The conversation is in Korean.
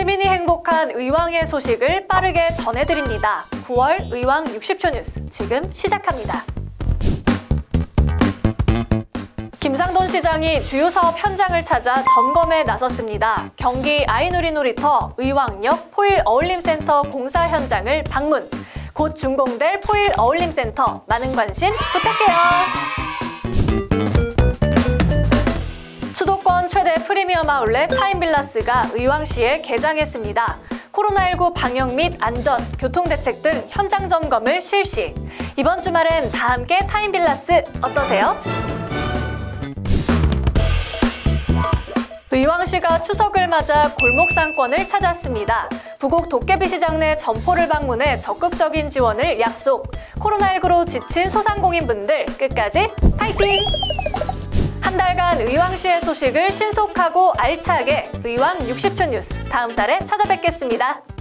시민이 행복한 의왕의 소식을 빠르게 전해드립니다. 9월 의왕 60초 뉴스 지금 시작합니다. 김상돈 시장이 주요 사업 현장을 찾아 점검에 나섰습니다. 경기 아이누리 놀이터 의왕역 포일 어울림센터 공사 현장을 방문. 곧 준공될 포일 어울림센터 많은 관심 부탁해요. 수도권 최대 프리미엄 아울렛 타임빌라스가 의왕시에 개장했습니다. 코로나19 방역 및 안전, 교통대책 등 현장 점검을 실시. 이번 주말엔 다 함께 타임빌라스 어떠세요? 의왕시가 추석을 맞아 골목 상권을 찾았습니다. 부곡 도깨비시장 내 점포를 방문해 적극적인 지원을 약속. 코로나19로 지친 소상공인분들 끝까지 파이팅! 한 달간 의왕시의 소식을 신속하고 알차게 의왕 60초 뉴스 다음 달에 찾아뵙겠습니다.